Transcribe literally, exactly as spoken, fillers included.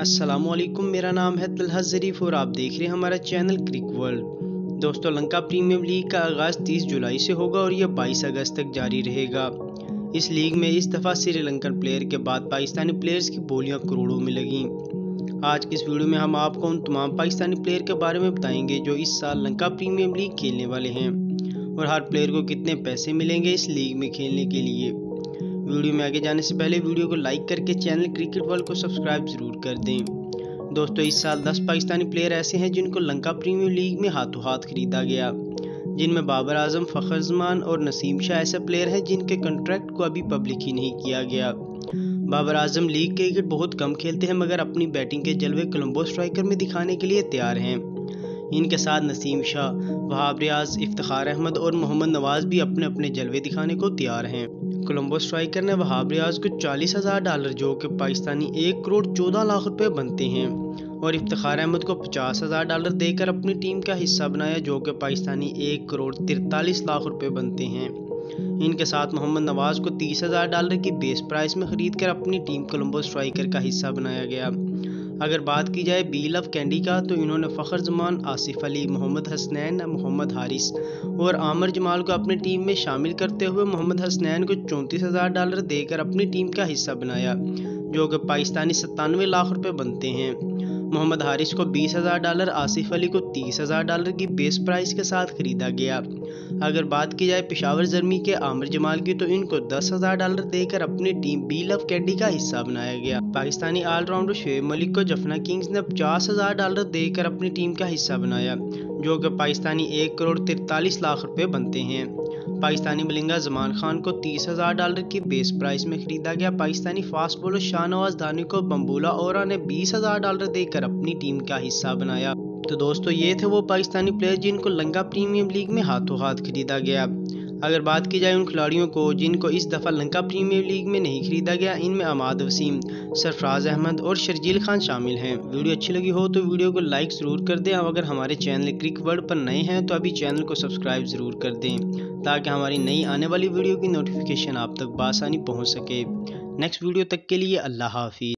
अस्सलामुअलैकुम, मेरा नाम है तलहा ज़रीफ और आप देख रहे हैं हमारा चैनल क्रिक वर्ल्ड। दोस्तों, लंका प्रीमियर लीग का आगाज़ तीस जुलाई से होगा और यह बाईस अगस्त तक जारी रहेगा। इस लीग में इस दफ़ा श्रीलंकन प्लेयर के बाद पाकिस्तानी प्लेयर्स की बोलियां करोड़ों में लगीं। आज की इस वीडियो में हम आपको उन तमाम पाकिस्तानी प्लेयर के बारे में बताएंगे जो इस साल लंका प्रीमियर लीग खेलने वाले हैं और हर प्लेयर को कितने पैसे मिलेंगे इस लीग में खेलने के लिए। वीडियो में आगे जाने से पहले वीडियो को लाइक करके चैनल क्रिकेट वर्ल्ड को सब्सक्राइब ज़रूर कर दें। दोस्तों, इस साल दस पाकिस्तानी प्लेयर ऐसे हैं जिनको लंका प्रीमियर लीग में हाथों हाथ खरीदा गया, जिनमें बाबर आजम, फ़खर जमान और नसीम शाह ऐसे प्लेयर हैं जिनके कॉन्ट्रैक्ट को अभी पब्लिक ही नहीं किया गया। बाबर आजम लीग क्रिकेट बहुत कम खेलते हैं मगर अपनी बैटिंग के जलवे कोलंबो स्ट्राइकर में दिखाने के लिए तैयार हैं। इनके साथ नसीम शाह, वहाब रियाज, इफ्तिखार अहमद और मोहम्मद नवाज भी अपने अपने जलवे दिखाने को तैयार हैं। कोलंबो स्ट्राइकर ने वहाब रियाज को चालीस हज़ार डॉलर जो कि पाकिस्तानी एक करोड़ चौदह लाख रुपए बनते हैं और इफ्तिखार अहमद को पचास हज़ार डॉलर देकर अपनी टीम का हिस्सा बनाया जो कि पाकिस्तानी एक करोड़ तिरतालीस लाख रुपए बनते हैं। इनके साथ मोहम्मद नवाज को तीस हज़ार डॉलर की बेस प्राइस में खरीद कर अपनी टीम कोलंबो स्ट्राइकर का हिस्सा बनाया गया। अगर बात की जाए बी लव कैंडी का, तो इन्होंने फ़खर जमान, आसिफ अली, मोहम्मद हसनैन, मोहम्मद हारिस और आमिर जमाल को अपनी टीम में शामिल करते हुए मोहम्मद हसनैन को चौंतीस हज़ार डॉलर देकर अपनी टीम का हिस्सा बनाया जो कि पाकिस्तानी सत्तानवे लाख रुपए बनते हैं। मोहम्मद हारिस को बीस हज़ार डॉलर, आसिफ अली को तीस हज़ार डॉलर की बेस प्राइस के साथ खरीदा गया। अगर बात की जाए पेशावर जर्मी के आमिर जमाल की, तो इनको दस हज़ार डॉलर देकर अपनी टीम बी लव कैंडी का हिस्सा बनाया गया। पाकिस्तानी ऑलराउंडर शोएब मलिक को जफना किंग्स ने पचास हज़ार डॉलर देकर अपनी टीम का हिस्सा बनाया जो कि पाकिस्तानी एक करोड़ तिरतालीस लाख रुपए बनते हैं। पाकिस्तानी बल्लेबाज जमान खान को तीस हज़ार डॉलर की बेस प्राइस में खरीदा गया। पाकिस्तानी फास्ट बॉलर शाहनवाज दानी को बम्बूला ओरा ने बीस हज़ार डॉलर देकर अपनी टीम का हिस्सा बनाया। तो दोस्तों, ये थे वो पाकिस्तानी प्लेयर जिनको लंका प्रीमियर लीग में हाथों हाथ खरीदा गया। अगर बात की जाए उन खिलाड़ियों को जिनको इस दफ़ा लंका प्रीमियर लीग में नहीं खरीदा गया, इनमें अमाद वसीम, सरफराज अहमद और शर्जील खान शामिल हैं। वीडियो अच्छी लगी हो तो वीडियो को लाइक ज़रूर कर दें। अगर हमारे चैनल क्रिक वर्ल्ड पर नए हैं तो अभी चैनल को सब्सक्राइब ज़रूर कर दें ताकि हमारी नई आने वाली वीडियो की नोटिफिकेशन आप तक बआसानी पहुँच सके। नेक्स्ट वीडियो तक के लिए अल्लाह हाफिज़।